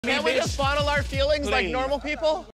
Can't we just bottle our feelings like normal people?